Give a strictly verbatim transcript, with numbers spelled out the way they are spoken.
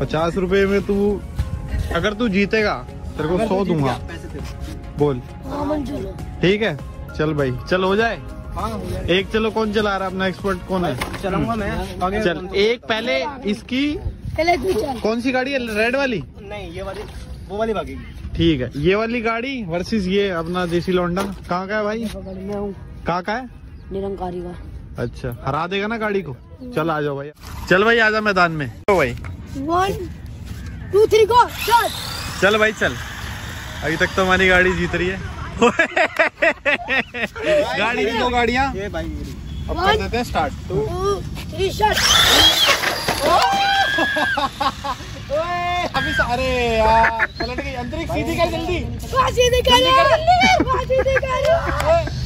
पचास रुपए में तू, अगर तू जीतेगा तेरे को सौ दूंगा। बोल ठीक है, चल भाई चल हो जाए। हाँ हो जाए। एक चलो, कौन चला रहा है अपना एक्सपर्ट कौन है? चलाऊंगा मैं। चल एक पहले इसकी कौन सी गाड़ी है? रेड वाली? नहीं ये वाली, वो वाली भागेगी। ठीक है, ये वाली गाड़ी वर्सेस ये अपना देसी लौंडा। कहाँ का है भाई? मैं हूँ कहाँ का है? निरंकारी का। अच्छा, हरा देगा ना गाड़ी को? चल आ जाओ भाई, चल भाई आजा मैदान में। तो भाई वन टू थ्री गो चल। चल भाई चल, अभी तक तो हमारी गाड़ी जीत रही है। गाड़ी की दो गाड़ियाँ ये भाई अब कर देते हैं स्टार्ट। To three shot. अभी अरे यार पलट गई, अंतरिक्ष सीधी कर जल्दी। सीधी कर, सीधी कर।